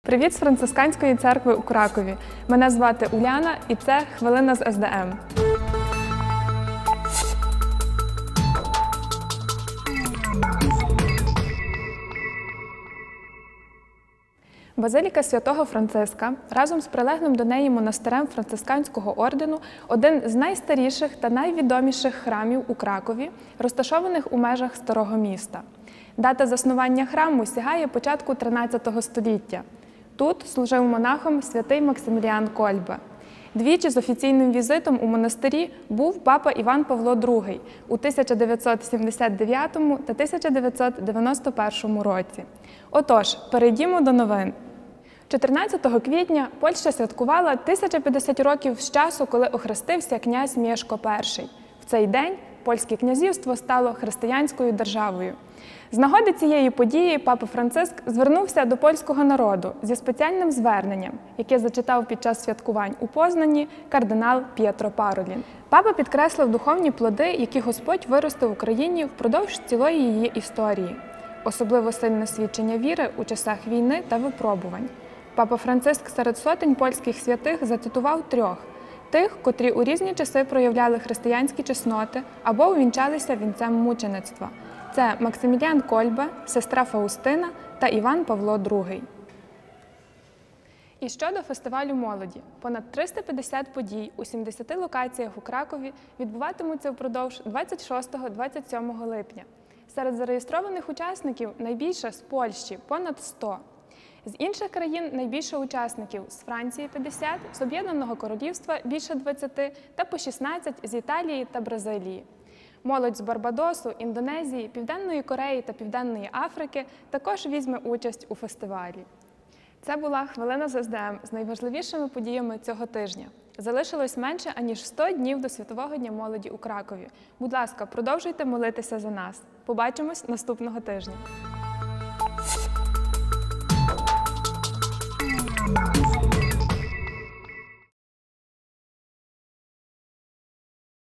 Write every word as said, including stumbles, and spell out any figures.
Привіт з Францисканської церкви у Кракові. Мене звати Уляна і це «Хвилина з ес де ем». Базиліка Святого Франциска разом з прилеглим до неї монастирем Францисканського ордену – один з найстаріших та найвідоміших храмів у Кракові, розташованих у межах Старого міста. Дата заснування храму сягає початку тринадцятого століття. Тут служив монахом святий Максиміліан Кольбе. Двічі з офіційним візитом у монастирі був папа Іван Павло другий у тисяча дев'ятсот сімдесят дев'ятому та тисяча дев'ятсот дев'яносто першому році. Отож, перейдімо до новин. чотирнадцятого квітня Польща святкувала тисяча п'ятдесят років з часу, коли охрестився князь Мєшко перший. В цей день польське князівство стало християнською державою. З нагоди цієї події папа Франциск звернувся до польського народу зі спеціальним зверненням, яке зачитав під час святкувань у Познані кардинал П'єтро Паролін. Папа підкреслив духовні плоди, які Господь виростив в Україні впродовж цілої її історії. Особливо сильне свідчення віри у часах війни та випробувань. Папа Франциск серед сотень польських святих зацитував трьох – тих, котрі у різні часи проявляли християнські чесноти або увінчалися вінцем мучеництва. Це Максиміліан Кольбе, сестра Фаустина та Іван Павло другий. І щодо фестивалю молоді. Понад триста п'ятдесят подій у сімдесяти локаціях у Кракові відбуватимуться впродовж двадцять шостого — двадцять сьомого липня. Серед зареєстрованих учасників найбільше з Польщі – понад сто. З інших країн найбільше учасників – з Франції – п'ятдесят, з Об'єднаного Королівства – більше двадцяти та по шістнадцять з Італії та Бразилії. Молодь з Барбадосу, Індонезії, Південної Кореї та Південної Африки також візьме участь у фестивалі. Це була «Хвилина з ес де ем» з найважливішими подіями цього тижня. Залишилось менше, аніж сто днів до Світового дня молоді у Кракові. Будь ласка, продовжуйте молитися за нас. Побачимось наступного тижня.